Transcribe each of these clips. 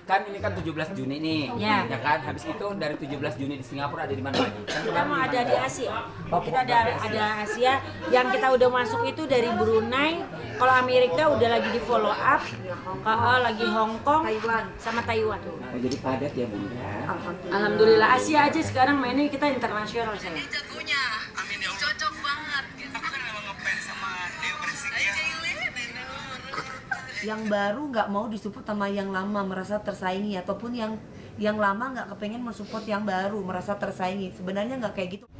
kan ini kan 17 Juni nih, ya kan? Habis itu dari 17 Juni di Singapura ada di mana lagi? Kan kita mau ada di Asia. Kita ada Asia yang kita udah masuk itu dari Brunei. Kalau Amerika udah lagi di follow up, lagi Hong Kong, sama Taiwan. Oh, jadi padat ya Bunda. Alhamdulillah Asia aja sekarang mainnya kita internasional saya. Ini jagonya, cocok banget. Aku kan memang ngefans sama Dewi Persik ya. Yang baru nggak mau disupport sama yang lama, merasa tersaingi, ataupun yang lama nggak kepengen mensupport yang baru, merasa tersaingi. Sebenarnya nggak kayak gitu.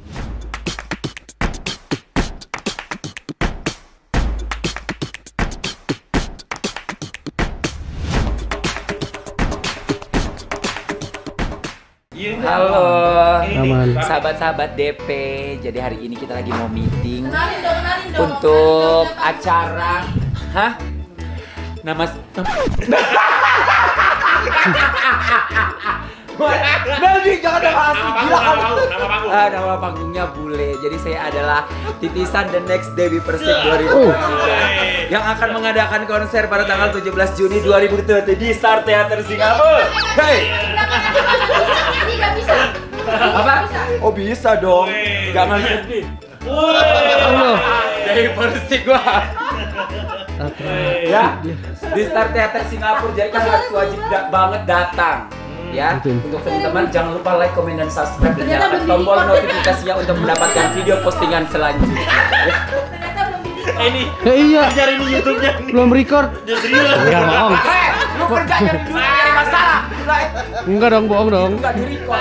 Halo, Aman. sahabat-sahabat DP. Jadi hari ini kita lagi mau meeting untuk acara. Hah? Nama Meldi, jangan nama asli, gila kamu. Nama panggungnya Bule. Jadi saya adalah titisan The Next Dewi Persik 2023 yang akan mengadakan konser pada tanggal 17 Juni 2023 di Star Theater Singapura. Hey. Apa? Oh bisa dong. Jangan sedih. Dewi Persik gua. Ya, di Star Theater Singapura, jadi kan harus wajib banget datang. Ya, untuk teman-teman jangan lupa like, comment, dan subscribe dan nyalakan tombol notifikasinya untuk mendapatkan video postingan selanjutnya. Ini iya, cari di YouTube-nya. Belum record. Enggak bohong. Lu kerja nyari duit nyari masalah. Enggak dong, bohong dong. Enggak di record.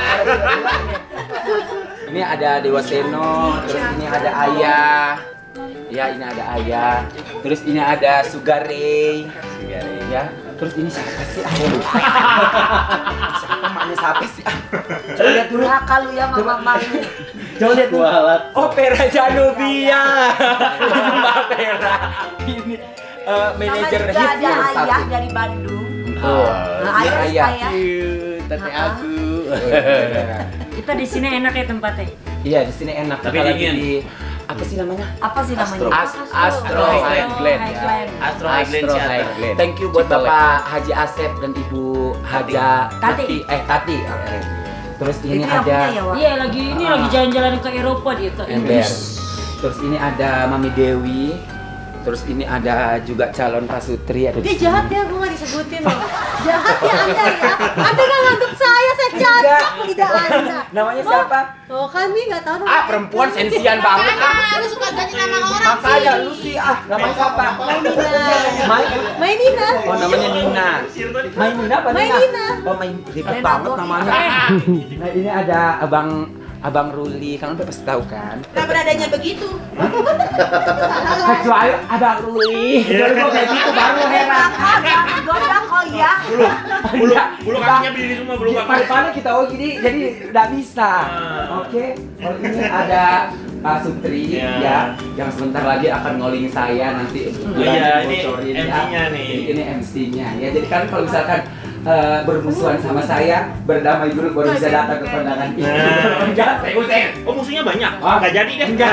Ini ada Dewa Seno, terus ini ada Ayah. Ya, ini ada Ayah. Terus ini ada Sugare. Ya. Terus ini siapa sih? Lupa. Siapa maknya siapa sih? Coba lihat dulu akal lu ya mama lu. Coba lihat dulu. Opera Janubia. Mbak Pera. Ini manajer juga ada Hits Ayah dari Bandung. Ayah. Tante aku. Kita di sini enak ya tempatnya. Iya, di sini enak. Tapi Kita lagi dingin. di apa sih namanya? Apa sih namanya? Astro Highland. Astro Highland Theater. Thank you buat Bapak Haji Asep dan Ibu Haja Tati. Tati. Oke. Terus ini Itu yang ada punya ya, Wak? Iya lagi lagi jalan-jalan ke Eropa dia ke Ember. Inggris. Terus ini ada Mami Dewi. Terus ini ada juga calon Pasutri. Dia jahat ya, gue gak disebutin loh. Jahat ya Anda ya. Anda gak ngantuk saya cocok tidak Anda. Namanya siapa? Oh kami gak tahu. Perempuan sensian banget. Lu suka ganti nama orang Makanya lu sih namanya siapa? Mainina. Oh namanya Nina. Mainina apa Nina? Mainina. Oh ribet banget namanya. Nah ini ada Abang Ruli, kalian udah pasti tahu kan? Kenapa adanya begitu? Kecuali Abang Ruli. Jadi kok kayak gitu baru heran. Godak oh ya. Bulu kakinya berdiri semua, bulu kaki. Pada kita gini, jadi nggak bisa. Oke. Kalau ini ada Pak Sutri ya, yang sebentar lagi akan ngoling saya nanti. Iya, ini MC-nya nih. Ini MC-nya. Ya, jadi kan kalau misalkan bermusuhan sama saya, berdamai dulu baru bisa datang ke kondangan ini. Enggak, saya usir. Oh musuhnya banyak? Nggak jadi deh. Enggak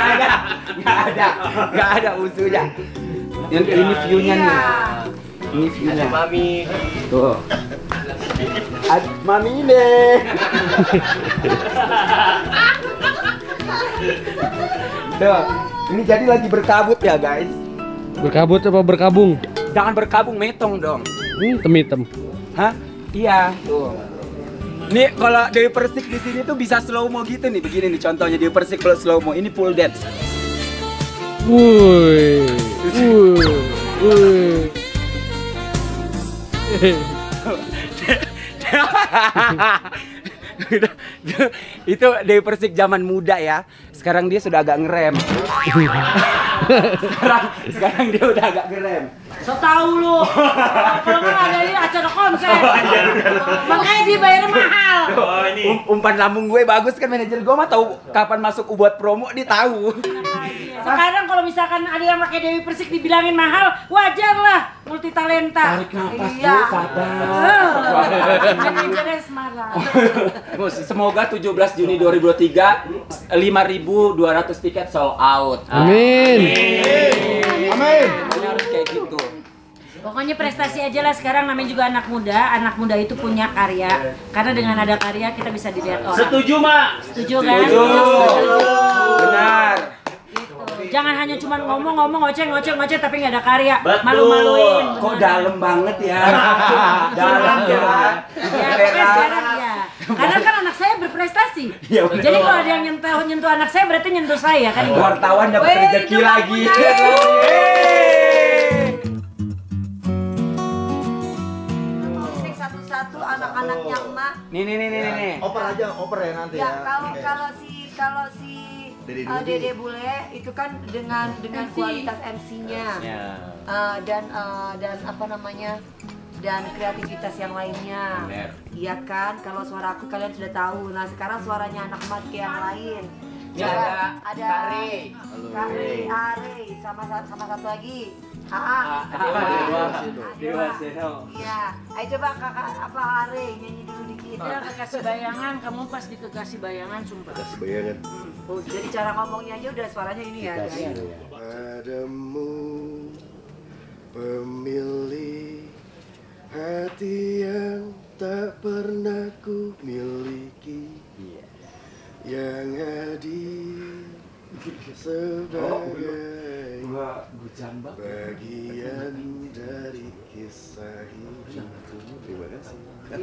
ada musuhnya. Yang ini view-nya nih. Ini view-nya. Mami. Tuh. Mami deh. Tuh, ini jadi lagi berkabut ya guys. Berkabut apa berkabung? Jangan berkabung, metong dong. Hitam-hitam. Hah? Iya, tuh. Nih kalau Dewi Persik di sini tuh bisa slow mo gitu nih, begini nih contohnya Dewi Persik kalau slow mo. Ini full dance. Wuih. Itu Dewi Persik zaman muda ya. Sekarang dia sudah agak ngerem. sekarang dia udah agak ngerem. So tau lu. Kalau nggak ada ini acara konser. Makanya dibayar mahal. Oh ini. Umpan lambung gue bagus kan, manajer gue mah tahu kapan masuk buat promo, dia tahu. Sekarang kalau misalkan ada yang pakai Dewi Persik dibilangin mahal, wajar lah, multi talenta. Tarik nafas Iya. dulu, sabar. Manajernya semarang. Semoga 17 Juni 2023 5.200 tiket sold out. Amin. Amin. Pokoknya harus kayak gitu. Pokoknya prestasi aja lah sekarang, namanya juga anak muda. Anak muda itu punya karya. Karena dengan ada karya kita bisa dilihat orang. Setuju, Mak? Setuju kan? Setuju. Benar. Jangan hanya cuma ngomong ngoceh tapi nggak ada karya. Betul. Malu-maluin. Kok dalam banget ya? Dalam ya. Ya, pokoknya sekarang ya. Karena kan anak saya berprestasi. Iya, bener. Jadi kalau ada yang nyentuh anak saya berarti nyentuh saya kan. Wartawan dapat rezeki lagi. Satu-satu anak-anaknya emak. Nih. Oper ya nanti ya. Kalau si Dede Bule itu kan dengan kualitas MC-nya. Dan apa namanya? Dan kreativitas yang lainnya. Iya kan? Kalau suara aku kalian sudah tahu. Nah, sekarang suaranya anak emak yang lain. Ada Kare, Are, sama satu lagi. Dewa. Iya. Ayo coba kakak apa Are nyanyi dulu dikit. Dia kekasih bayangan, kamu pas di kekasih bayangan sumpah. Kasih bayangan. Oh, jadi cara ngomongnya aja udah suaranya ini ya. Padamu pemilik hati yang tak pernah ku miliki, yang hadir sebagai bagian dari kisah hidup. Terima kasih.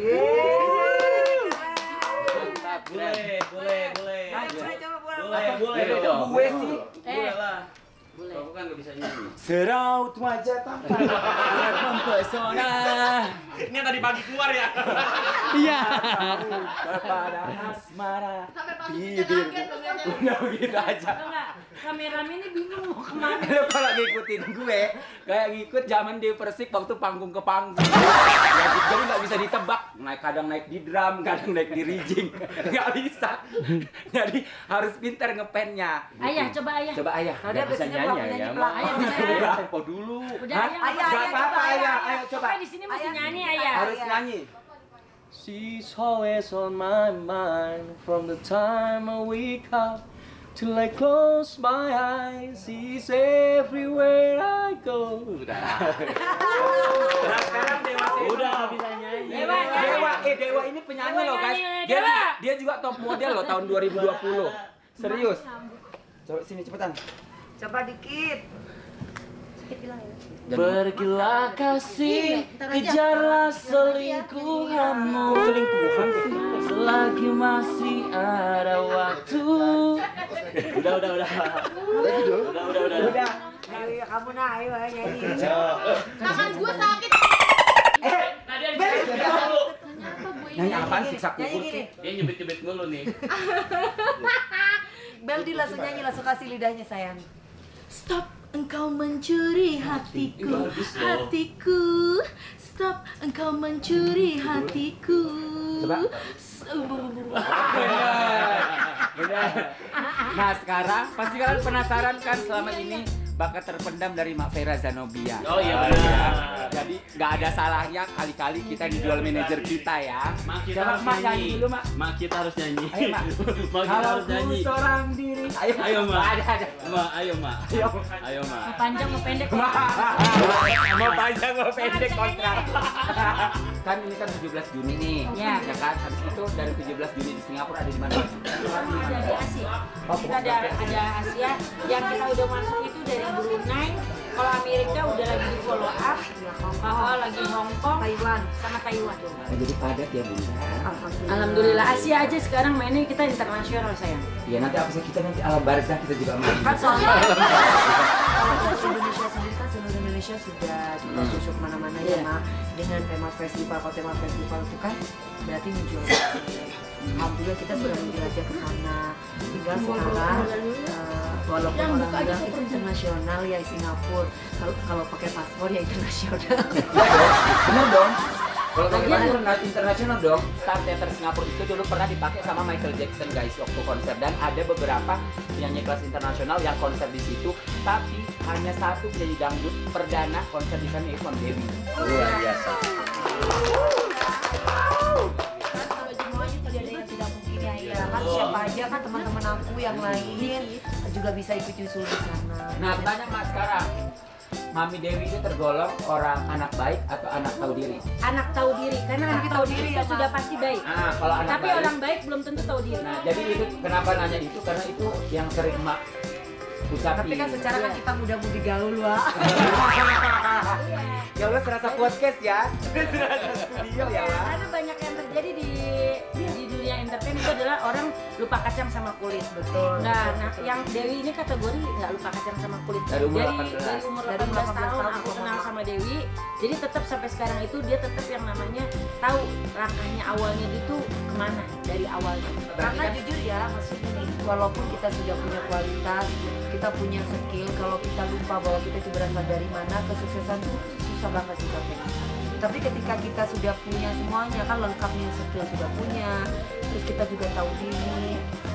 Boleh. Boleh dong. Gue sih. Boleh. Aku kan nggak bisa nyanyi. Seraut wajah tampan sangat mempesona. Ini yang tadi pagi keluar ya? Iya. Kepada asmara bibir. Udah begitu aja. Kameramen ini bingung mau kemana. Lo kalau ngikutin gue, kayak ngikut zaman di Persik waktu panggung ke panggung. Jadi nggak bisa ditebak. Kadang naik di drum, kadang naik di rigging. Nggak bisa. Jadi harus pintar ngepennya. Ayah, coba ayah. Coba ayah. Udah Nggak bisa biasanya nyanyi belakang ya. nyanyi belakang. Ayah, Apa dulu? Udah Hah? ayah. Ayah, Nggak apa-apa coba, ayah. ayah. Ayo coba. Di sini mesti nyanyi ayah. Harus nyanyi. She's always on my mind from the time I wake up till I close my eyes. She's everywhere I go. Sekarang Dewa Udah bisa nyanyi. Dewa ini penyanyi loh guys. nyanyi, Dia Dewa. dia juga top model loh tahun 2020. Serius. Coba sini cepetan. Coba dikit. Pergilah kasih, kejarlah selingkuhanmu. Selingkuhan sih. Selagi masih ada waktu. Udah. Lagi dong. Udah. Ayo kamu ayo nyanyi. Tangan gue sakit. Nyanyi apaan siksa Nyanyi kubur? gini. Dia nyebit-nyebit mulu nih. Beldi langsung nyanyi, langsung kasih lidahnya sayang. Stop, engkau mencuri hatiku, hatiku. Stop, engkau mencuri hatiku. Coba. Benar. Nah sekarang pasti kalian penasaran kan selama ini bakat terpendam dari Mak Vera Zanobia. Oh iya benar. Jadi nggak ada salahnya kali-kali kita dijual manajer kita ya. Mak kita Coba harus Mak nyanyi nyanyi. dulu Mak. Mak kita harus nyanyi. Ayo Mak. Mak kita Kalau harus nyanyi. ku seorang diri. Ayo Mak. Ada. Mak, ayo Mak. Ayo. Ayo Mak. Mau panjang mau pendek. Mau panjang mau pendek kontrak. Kan ini kan 17 Juni nih. Ya. Ya kan habis itu dari 17 Juni di Singapura ada di mana? Ada di Asia. Kita ada Asia yang kita udah masuk itu dari Brunei. Kalau Amerika udah lagi di follow up. Lagi Hong Kong, Taiwan. sama Taiwan. Oh, jadi padat ya Bunda. Alhamdulillah Asia aja sekarang mainnya kita internasional sayang. Ya nanti apa sih kita nanti ala barzah kita juga main. Kan soalnya kalau Indonesia sendiri kan seluruh Indonesia sudah disusuk mana-mana ya Mak. Dengan tema festival, kalau tema festival itu kan berarti menjual. Alhamdulillah kita sudah menjelajah ke sana. Tinggal sekarang walaupun orang bilang itu internasional ya Singapura. Kalau pakai paspor ya internasional. Bener dong. Kalau pakai internasional dong. Star Theater Singapura itu dulu pernah dipakai sama Michael Jackson guys waktu konser, dan ada beberapa penyanyi kelas internasional yang konser di situ, tapi hanya satu penyanyi dangdut perdana konser di sana yaitu Dewi. Luar biasa. Semuanya tadi ada yang tidak mungkin ya kan siapa aja kan teman-teman aku yang lain juga bisa ikut nyusul di sana. Nah, tanya Mas sekarang. Mami Dewi ini tergolong orang anak baik atau anak tahu diri? Anak tahu diri, karena anak tahu diri itu sudah pasti baik. Kalau anak Tapi baik, orang baik belum tentu tahu diri. Nah, jadi itu kenapa nanya itu? Karena itu yang sering Mak ucapin. Tapi kan secara kan kita muda-mudi gaul, Wak. Ya Allah, serasa podcast ya. Serasa studio ya, Wak. Karena banyak yang terjadi di dunia entertain itu adalah orang lupa kacang sama kulit. Betul. Nah, yang Dewi ini kategori nggak lupa kacang sama kulit. Dari umur Dari umur 18 tahun aku kenal sama Dewi. Jadi tetap sampai sekarang itu dia tetap yang namanya tahu langkahnya awalnya itu kemana dari awalnya. Karena jujur ya, maksudnya nih, walaupun kita sudah punya kualitas, kita punya skill, kalau kita lupa bahwa kita itu berasal dari mana, kesuksesan tuh susah banget dicapai. Tapi ketika kita sudah punya semuanya, kan lengkapnya skill sudah punya, terus kita juga tahu diri,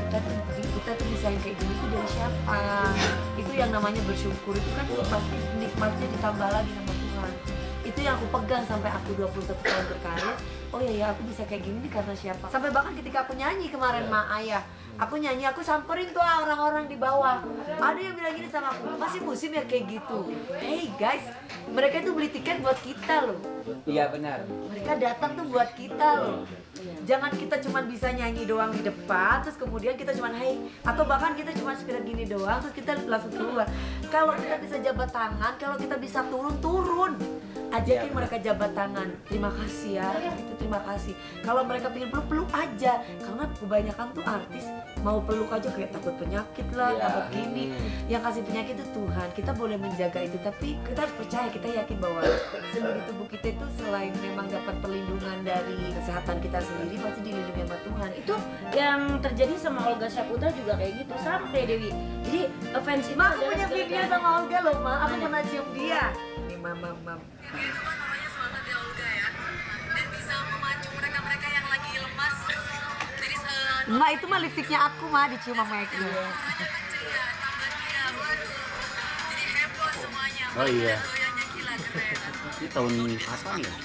kita tuh bisa yang kayak gini tuh dari siapa? Itu yang namanya bersyukur, itu kan pasti nikmatnya ditambah lagi sama Tuhan. Itu yang aku pegang sampai aku 21 tahun berkarir. Oh ya aku bisa kayak gini nih karena siapa? Sampai bahkan ketika aku nyanyi kemarin Ma Ayah, aku nyanyi, aku samperin tuh orang-orang di bawah. Ada yang bilang gini sama aku, masih musim ya kayak gitu. Hey guys, mereka itu beli tiket buat kita loh. Iya benar. Mereka datang tuh buat kita loh. Jangan kita cuma bisa nyanyi doang di depan, terus kemudian kita cuma hey, atau bahkan kita cuma sekedar gini doang, terus kita langsung keluar. Kalau kita bisa jabat tangan, kalau kita bisa turun, ajakin mereka jabat tangan. Terima kasih ya, itu terima kasih. Kalau mereka pengen peluk aja, karena kebanyakan tuh artis mau peluk aja kayak takut penyakit lah, takut gini. Yang kasih penyakit itu Tuhan. Kita boleh menjaga itu, tapi kita harus percaya, kita yakin bahwa seluruh tubuh kita itu selain memang dapat perlindungan dari kesehatan kita sendiri, pasti dilindungi sama Tuhan. Itu yang terjadi sama Olga Syaputra juga kayak gitu, sama kayak Dewi. Jadi fans itu Ma, aku punya video sama Olga loh, Ma. Aku pernah cium dia. Nih, Mam. Dia itu kan namanya semangat ya Olga ya, dan bisa memacu mereka yang lagi lemas. Jadi Ma, itu mah lipstiknya aku, Ma, dicium sama Eki. suaranya kecil ya, tambah dia, waduh. Jadi heboh semuanya. Oh iya. Goyangnya gila keren. Ini tahun kapan ya?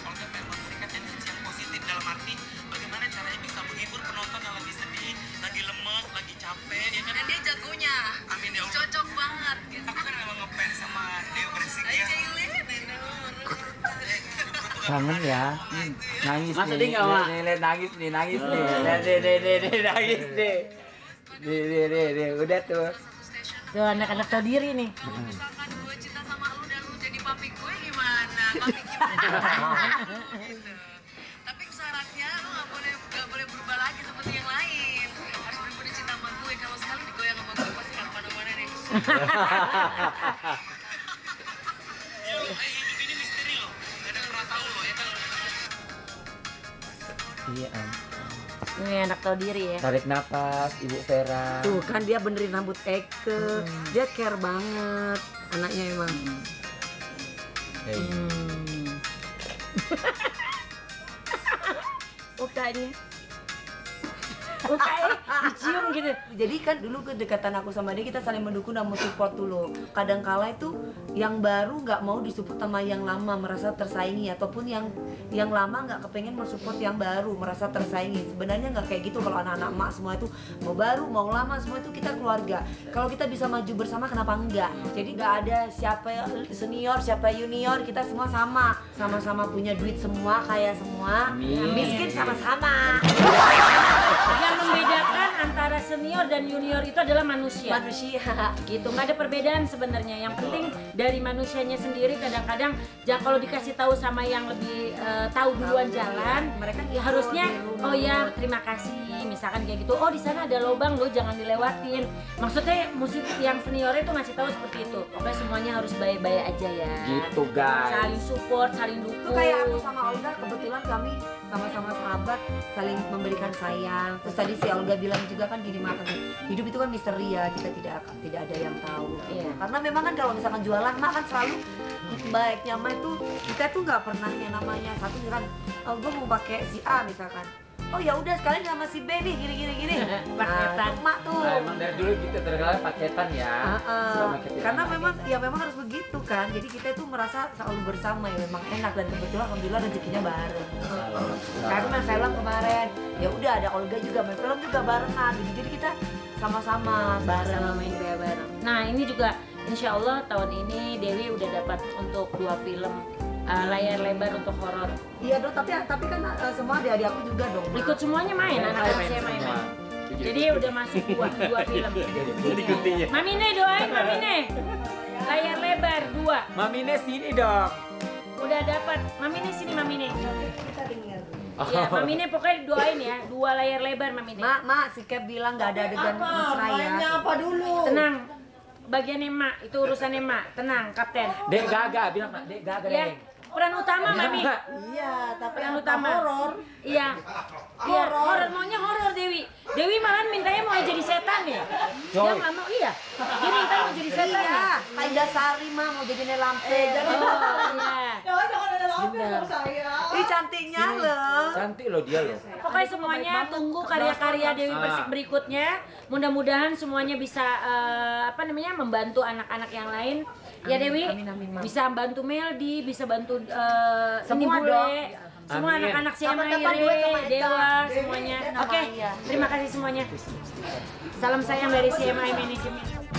Positif dalam arti bagaimana caranya bisa menghibur penonton yang lagi sedih, lagi lemes, lagi capek, ya kan? Dan dia jagonya. Amin ya Allah. Cocok banget gitu. Aku kan memang ngefans sama Dewi Persik ya. Kangen ya. Nangis Masa nih. dia nggak, Mak? Nih, nangis nih. Nangis, nangis nih. Nih, udah tuh. Tuh anak-anak tahu diri nih. Kalau misalkan gue cinta sama lu dan lu jadi papi gue gimana? Papi gimana? Gitu. Tapi syaratnya lu nggak boleh berubah lagi seperti yang lain. Harus benar-benar cinta sama gue. Kalau sekali digoyang sama gue pasti nggak kemana-mana deh. Ya lo, hidup ini misteri loh. Gak ada yang pernah tahu loh ya kan. Iya. Ini anak tahu diri ya. Tarik napas, Ibu Vera. Tuh kan dia benerin rambut Eke. Dia care banget anaknya emang. Ukanya dicium gitu. Jadi kan dulu kedekatan aku sama dia, kita saling mendukung dan mensupport dulu. Kadang kala itu yang baru nggak mau disupport sama yang lama, merasa tersaingi, ataupun yang lama nggak kepengen mensupport yang baru, merasa tersaingi. Sebenarnya nggak kayak gitu. Kalau anak-anak emak semua itu mau baru mau lama semua itu kita keluarga. Kalau kita bisa maju bersama kenapa enggak? Jadi nggak ada siapa senior siapa junior, kita semua sama-sama punya duit semua, kaya semua, miskin sama-sama. Yang membedakan antara senior dan junior itu adalah manusia. Gitu, nggak ada perbedaan sebenarnya. Yang penting dari manusianya sendiri. Kadang-kadang kalau dikasih tahu sama yang lebih tahu duluan jalan, mereka ya harusnya oh ya terima kasih, misalkan kayak gitu. Oh di sana ada lubang lo, jangan dilewatin. Maksudnya musik yang senior itu ngasih tahu seperti itu. Pokoknya semuanya harus baik-baik aja ya. Gitu guys. Saling support, saling Itu dukung. kayak aku sama Olga, kebetulan kami sama-sama sahabat, saling memberikan sayang. Terus tadi si Olga bilang juga kan gini, makan hidup itu kan misteri ya, kita tidak ada yang tahu. Iya. Karena memang kan kalau misalkan jualan mak kan selalu baiknya mah itu kita tuh nggak pernah yang namanya satu misalkan oh, gue mau pakai si A misalkan. Oh ya udah sekalian sama si B nih gini. Paketan. Mak tuh. Nah, emang dari dulu gitu terkenal paketan ya. Suka paketan. Karena memang harus begitu kan. Jadi kita itu merasa selalu bersama ya, memang enak, dan kebetulan alhamdulillah rezekinya bareng. Karena main film kemarin, ya udah ada Olga juga main film juga barengan. Jadi kita sama-sama bareng, main kayak bareng. Nah ini juga Insya Allah tahun ini Dewi udah dapat untuk 2 film layar lebar untuk horor. Iya dong, tapi kan semua adik-adik aku juga dong. Ikut semuanya main, anak-anak saya main. Jadi udah masuk 2 film. Mamine doain Mamine. Layar lebar 2. Mamine sini dong. Udah dapat. Mamine sini Mamine. Ya, Mamine pokoknya doain ya, 2 layar lebar Mamine. Mak, si Kep bilang nggak ada adegan mesra ya. Apa dulu? Tenang. Bagian emak, itu urusan emak. Tenang, Kapten. Dek Gaga bilang Mak, Dek Gaga Ya. Dek. Peran utama Mami. Iya, tapi Peran yang utama. horor. Iya. Iya, horor maunya horor Dewi. Dewi malah mintanya mau jadi setan ya. Dia nggak mau, iya. Dia minta mau jadi setan ya. Iya, Kaida Sari mah mau jadi Nelampe. Oh, iya. Jangan ada lampu sama saya. Ih cantiknya loh. Cantik loh dia loh. Pokoknya semuanya tunggu karya-karya Dewi Persik berikutnya. Mudah-mudahan semuanya bisa membantu anak-anak yang lain. Ya Dewi, bisa bantu Meldi, bisa bantu Semua ini dong. bule, semua Amin. anak-anak CMA Kapan-kapan duet sama Eka. Dewa, semuanya. Oke, terima kasih semuanya. Salam sayang dari CMI Manajemen.